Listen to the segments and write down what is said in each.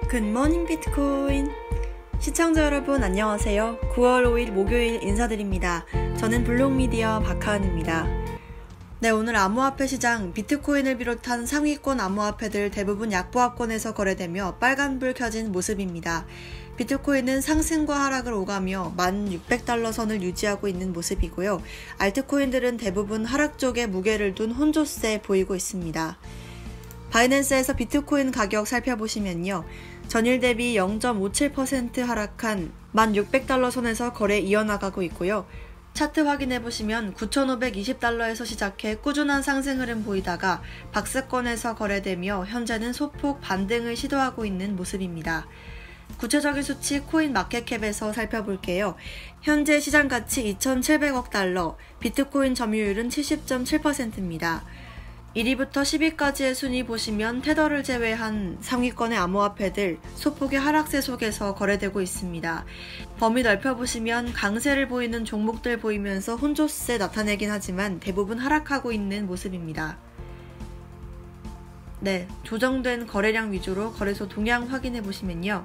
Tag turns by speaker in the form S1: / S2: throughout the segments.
S1: 굿모닝 비트코인! 시청자 여러분 안녕하세요. 9월 5일 목요일 인사드립니다. 저는 블록미디어 박하은입니다. 네, 오늘 암호화폐 시장 비트코인을 비롯한 상위권 암호화폐들 대부분 약보합권에서 거래되며 빨간불 켜진 모습입니다. 비트코인은 상승과 하락을 오가며 1,600달러 선을 유지하고 있는 모습이고요. 알트코인들은 대부분 하락 쪽에 무게를 둔 혼조세 보이고 있습니다. 바이낸스에서 비트코인 가격 살펴보시면요. 전일 대비 0.57% 하락한 1,600달러 선에서 거래 이어나가고 있고요. 차트 확인해보시면 9,520달러에서 시작해 꾸준한 상승 흐름 보이다가 박스권에서 거래되며 현재는 소폭 반등을 시도하고 있는 모습입니다. 구체적인 수치 코인 마켓캡에서 살펴볼게요. 현재 시장 가치 2,700억 달러, 비트코인 점유율은 70.7%입니다. 1위부터 10위까지의 순위 보시면 테더를 제외한 상위권의 암호화폐들 소폭의 하락세 속에서 거래되고 있습니다. 범위 넓혀보시면 강세를 보이는 종목들 보이면서 혼조세 나타내긴 하지만 대부분 하락하고 있는 모습입니다. 네, 조정된 거래량 위주로 거래소 동향 확인해보시면요.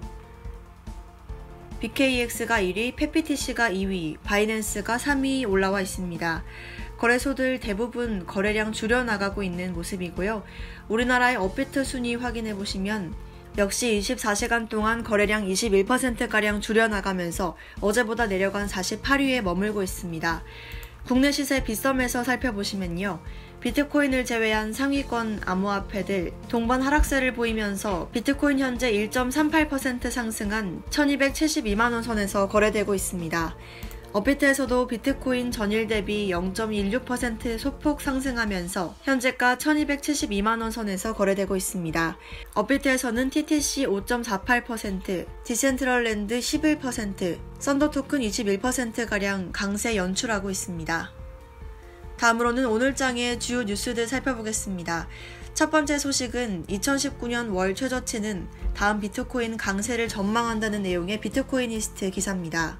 S1: BKEX가 1위, 페피TC가 2위, 바이낸스가 3위 올라와 있습니다. 거래소들 대부분 거래량 줄여나가고 있는 모습이고요. 우리나라의 업비트 순위 확인해보시면 역시 24시간 동안 거래량 21%가량 줄여나가면서 어제보다 내려간 48위에 머물고 있습니다. 국내 시세 빗썸에서 살펴보시면요. 비트코인을 제외한 상위권 암호화폐들 동반 하락세를 보이면서 비트코인 현재 1.38% 상승한 1,272만원 선에서 거래되고 있습니다. 업비트에서도 비트코인 전일 대비 0.16% 소폭 상승하면서 현재가 1,272만원 선에서 거래되고 있습니다. 업비트에서는 TTC 5.48%, 디센트럴랜드 11%, 썬더토큰 21%가량 강세 연출하고 있습니다. 다음으로는 오늘 장의 주요 뉴스들 살펴보겠습니다. 첫 번째 소식은 2019년 월 최저치는 다음 비트코인 강세를 전망한다는 내용의 비트코이니스트 기사입니다.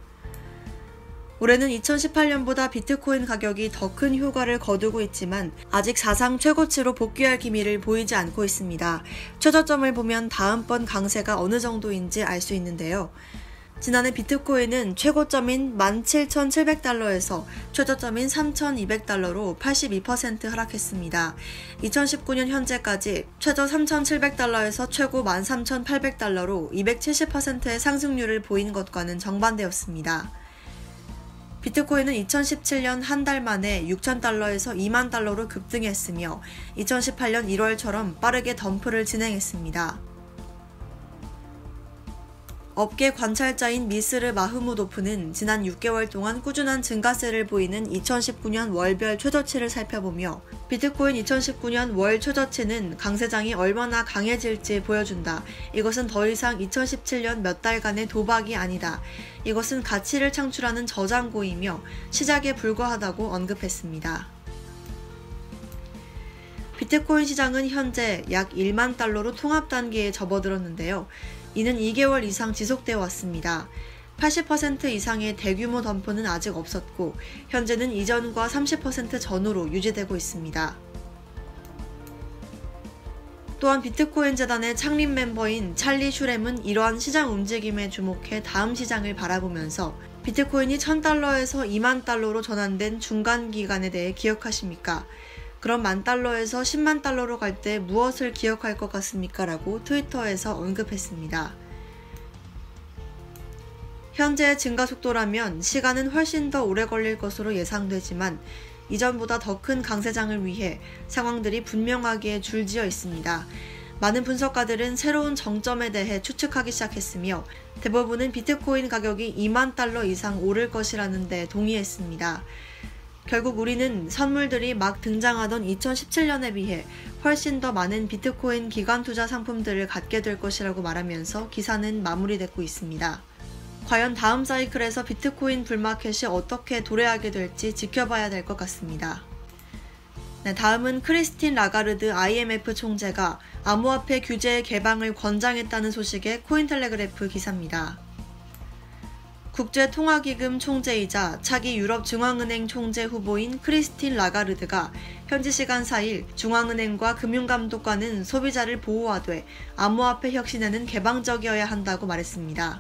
S1: 올해는 2018년보다 비트코인 가격이 더 큰 효과를 거두고 있지만 아직 사상 최고치로 복귀할 기미를 보이지 않고 있습니다. 최저점을 보면 다음번 강세가 어느 정도인지 알 수 있는데요. 지난해 비트코인은 최고점인 17,700달러에서 최저점인 3,200달러로 82% 하락했습니다. 2019년 현재까지 최저 3,700달러에서 최고 13,800달러로 270%의 상승률을 보인 것과는 정반대였습니다. 비트코인은 2017년 한 달 만에 6,000달러에서 2만 달러로 급등했으며 2018년 1월처럼 빠르게 덤프를 진행했습니다. 업계 관찰자인 미스르 마흐무도프는 지난 6개월 동안 꾸준한 증가세를 보이는 2019년 월별 최저치를 살펴보며 비트코인 2019년 월 최저치는 강세장이 얼마나 강해질지 보여준다. 이것은 더 이상 2017년 몇 달간의 도박이 아니다. 이것은 가치를 창출하는 저장고이며 시작에 불과하다고 언급했습니다. 비트코인 시장은 현재 약 1만 달러로 통합 단계에 접어들었는데요. 이는 2개월 이상 지속되어 왔습니다. 80% 이상의 대규모 덤프는 아직 없었고 현재는 이전과 30% 전후로 유지되고 있습니다. 또한 비트코인 재단의 창립 멤버인 찰리 슈렘은 이러한 시장 움직임에 주목해 다음 시장을 바라보면서 비트코인이 1,000달러에서 2만 달러로 전환된 중간 기간에 대해 기억하십니까? 그럼 10,000달러에서 10만 달러로 갈 때 무엇을 기억할 것 같습니까? 라고 트위터에서 언급했습니다. 현재의 증가 속도라면 시간은 훨씬 더 오래 걸릴 것으로 예상되지만 이전보다 더 큰 강세장을 위해 상황들이 분명하게 줄지어 있습니다. 많은 분석가들은 새로운 정점에 대해 추측하기 시작했으며 대부분은 비트코인 가격이 2만 달러 이상 오를 것이라는 데 동의했습니다. 결국 우리는 선물들이 막 등장하던 2017년에 비해 훨씬 더 많은 비트코인 기관 투자 상품들을 갖게 될 것이라고 말하면서 기사는 마무리되고 있습니다. 과연 다음 사이클에서 비트코인 불마켓이 어떻게 도래하게 될지 지켜봐야 될 것 같습니다. 네, 다음은 크리스틴 라가르드 IMF 총재가 암호화폐 규제의 개방을 권장했다는 소식의 코인텔레그래프 기사입니다. 국제통화기금 총재이자 차기 유럽중앙은행 총재 후보인 크리스틴 라가르드가 현지 시간 4일 중앙은행과 금융감독관은 소비자를 보호하되 암호화폐 혁신에는 개방적이어야 한다고 말했습니다.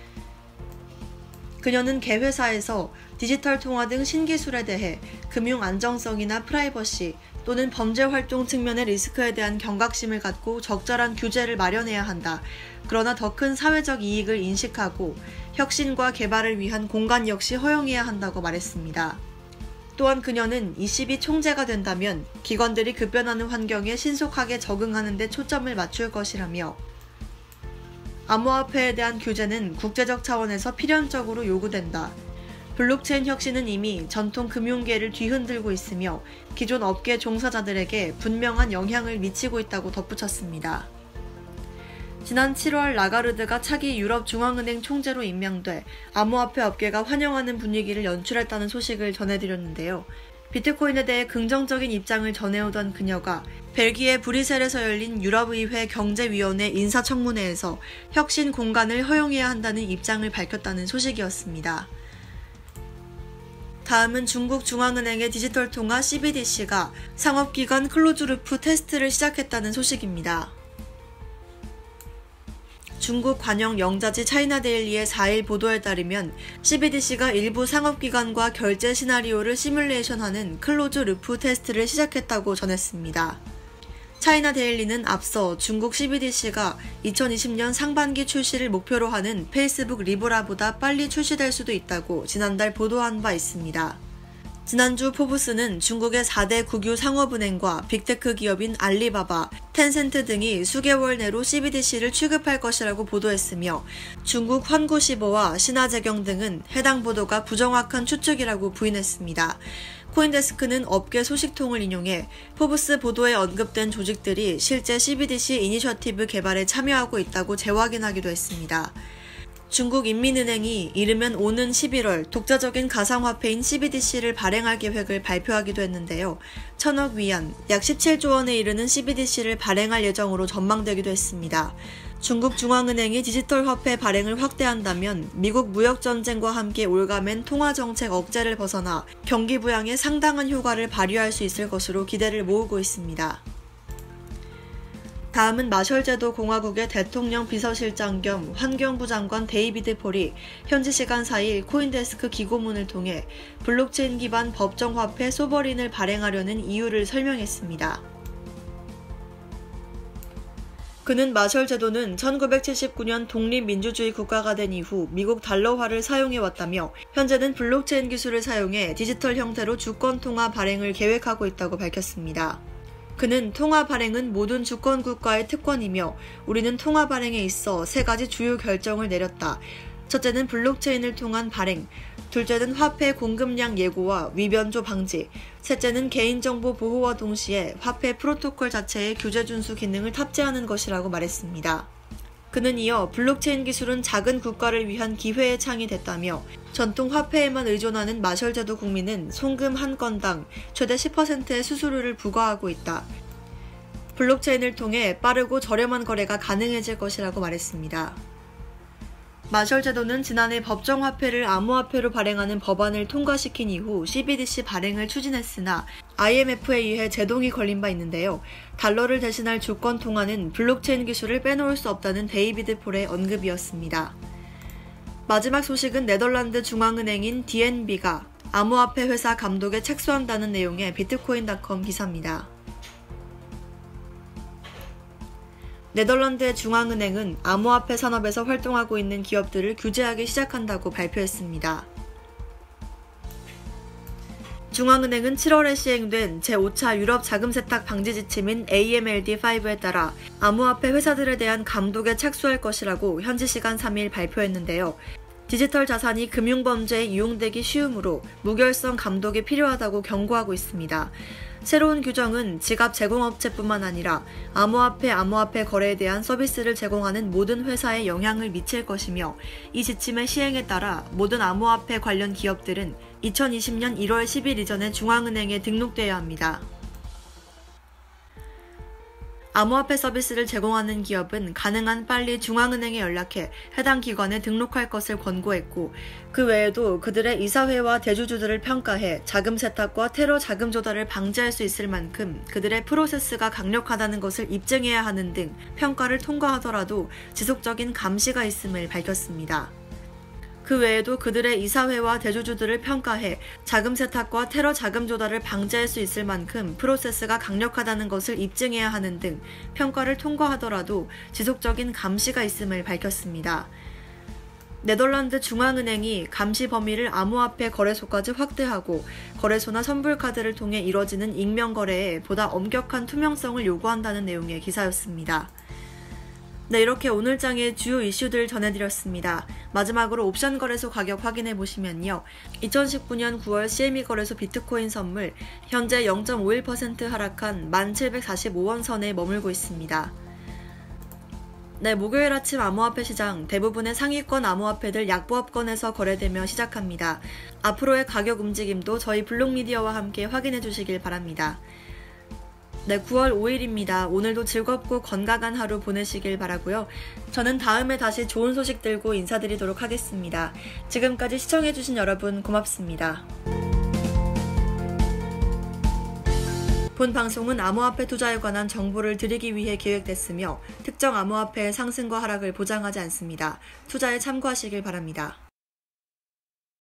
S1: 그녀는 개회사에서 디지털 통화 등 신기술에 대해 금융 안정성이나 프라이버시 또는 범죄 활동 측면의 리스크에 대한 경각심을 갖고 적절한 규제를 마련해야 한다. 그러나 더 큰 사회적 이익을 인식하고 혁신과 개발을 위한 공간 역시 허용해야 한다고 말했습니다. 또한 그녀는 22 총재가 된다면 기관들이 급변하는 환경에 신속하게 적응하는 데 초점을 맞출 것이라며 암호화폐에 대한 규제는 국제적 차원에서 필연적으로 요구된다. 블록체인 혁신은 이미 전통 금융계를 뒤흔들고 있으며 기존 업계 종사자들에게 분명한 영향을 미치고 있다고 덧붙였습니다. 지난 7월 라가르드가 차기 유럽 중앙은행 총재로 임명돼 암호화폐 업계가 환영하는 분위기를 연출했다는 소식을 전해드렸는데요. 비트코인에 대해 긍정적인 입장을 전해오던 그녀가 벨기에 브뤼셀에서 열린 유럽의회 경제위원회 인사청문회에서 혁신 공간을 허용해야 한다는 입장을 밝혔다는 소식이었습니다. 다음은 중국 중앙은행의 디지털 통화 CBDC가 상업기관 클로즈루프 테스트를 시작했다는 소식입니다. 중국 관영 영자지 차이나데일리의 4일 보도에 따르면 CBDC가 일부 상업기관과 결제 시나리오를 시뮬레이션하는 클로즈 루프 테스트를 시작했다고 전했습니다. 차이나데일리는 앞서 중국 CBDC가 2020년 상반기 출시를 목표로 하는 페이스북 리브라보다 빨리 출시될 수도 있다고 지난달 보도한 바 있습니다. 지난주 포브스는 중국의 4대 국유 상업은행과 빅테크 기업인 알리바바, 텐센트 등이 수개월 내로 CBDC를 취급할 것이라고 보도했으며 중국 환구시보와 신화재경 등은 해당 보도가 부정확한 추측이라고 부인했습니다. 코인데스크는 업계 소식통을 인용해 포브스 보도에 언급된 조직들이 실제 CBDC 이니셔티브 개발에 참여하고 있다고 재확인하기도 했습니다. 중국 인민은행이 이르면 오는 11월 독자적인 가상화폐인 CBDC를 발행할 계획을 발표하기도 했는데요. 1,000억 위안, 약 17조 원에 이르는 CBDC를 발행할 예정으로 전망되기도 했습니다. 중국 중앙은행이 디지털 화폐 발행을 확대한다면 미국 무역전쟁과 함께 올가맨 통화정책 억제를 벗어나 경기 부양에 상당한 효과를 발휘할 수 있을 것으로 기대를 모으고 있습니다. 다음은 마셜제도 공화국의 대통령 비서실장 겸 환경부 장관 데이비드 폴이 현지 시간 4일 코인데스크 기고문을 통해 블록체인 기반 법정화폐 소버린을 발행하려는 이유를 설명했습니다. 그는 마셜제도는 1979년 독립민주주의 국가가 된 이후 미국 달러화를 사용해왔다며 현재는 블록체인 기술을 사용해 디지털 형태로 주권통화 발행을 계획하고 있다고 밝혔습니다. 그는 통화 발행은 모든 주권국가의 특권이며 우리는 통화 발행에 있어 3가지 주요 결정을 내렸다. 첫째는 블록체인을 통한 발행, 둘째는 화폐 공급량 예고와 위변조 방지, 셋째는 개인정보 보호와 동시에 화폐 프로토콜 자체의 규제 준수 기능을 탑재하는 것이라고 말했습니다. 그는 이어 블록체인 기술은 작은 국가를 위한 기회의 창이 됐다며 전통 화폐에만 의존하는 마셜제도 국민은 송금 한 건당 최대 10%의 수수료를 부과하고 있다. 블록체인을 통해 빠르고 저렴한 거래가 가능해질 것이라고 말했습니다. 마셜제도는 지난해 법정화폐를 암호화폐로 발행하는 법안을 통과시킨 이후 CBDC 발행을 추진했으나 IMF에 의해 제동이 걸린 바 있는데요. 달러를 대신할 주권 통화는 블록체인 기술을 빼놓을 수 없다는 데이비드 폴의 언급이었습니다. 마지막 소식은 네덜란드 중앙은행인 DNB가 암호화폐 회사 감독에 착수한다는 내용의 비트코인.com 기사입니다. 네덜란드의 중앙은행은 암호화폐 산업에서 활동하고 있는 기업들을 규제하기 시작한다고 발표했습니다. 중앙은행은 7월에 시행된 제5차 유럽 자금 세탁 방지 지침인 AMLD5에 따라 암호화폐 회사들에 대한 감독에 착수할 것이라고 현지 시간 3일 발표했는데요. 디지털 자산이 금융범죄에 이용되기 쉬우므로 무결성 감독이 필요하다고 경고하고 있습니다. 새로운 규정은 지갑 제공업체뿐만 아니라 암호화폐 거래에 대한 서비스를 제공하는 모든 회사에 영향을 미칠 것이며 이 지침의 시행에 따라 모든 암호화폐 관련 기업들은 2020년 1월 10일 이전에 중앙은행에 등록되어야 합니다. 암호화폐 서비스를 제공하는 기업은 가능한 빨리 중앙은행에 연락해 해당 기관에 등록할 것을 권고했고, 그 외에도 그들의 이사회와 대주주들을 평가해 자금 세탁과 테러 자금 조달을 방지할 수 있을 만큼 그들의 프로세스가 강력하다는 것을 입증해야 하는 등 평가를 통과하더라도 지속적인 감시가 있음을 밝혔습니다. 그 외에도 그들의 이사회와 대주주들을 평가해 자금 세탁과 테러 자금 조달을 방지할 수 있을 만큼 프로세스가 강력하다는 것을 입증해야 하는 등 평가를 통과하더라도 지속적인 감시가 있음을 밝혔습니다. 네덜란드 중앙은행이 감시 범위를 암호화폐 거래소까지 확대하고 거래소나 선불카드를 통해 이뤄지는 익명 거래에 보다 엄격한 투명성을 요구한다는 내용의 기사였습니다. 네, 이렇게 오늘 장의 주요 이슈들 전해드렸습니다. 마지막으로 옵션 거래소 가격 확인해보시면요. 2019년 9월 CME 거래소 비트코인 선물 현재 0.51% 하락한 1745원 선에 머물고 있습니다. 네, 목요일 아침 암호화폐 시장 대부분의 상위권 암호화폐들 약보합권에서 거래되며 시작합니다. 앞으로의 가격 움직임도 저희 블록미디어와 함께 확인해 주시길 바랍니다. 네, 9월 5일입니다. 오늘도 즐겁고 건강한 하루 보내시길 바라고요. 저는 다음에 다시 좋은 소식 들고 인사드리도록 하겠습니다. 지금까지 시청해주신 여러분 고맙습니다. 본 방송은 암호화폐 투자에 관한 정보를 드리기 위해 기획됐으며 특정 암호화폐의 상승과 하락을 보장하지 않습니다. 투자에 참고하시길 바랍니다.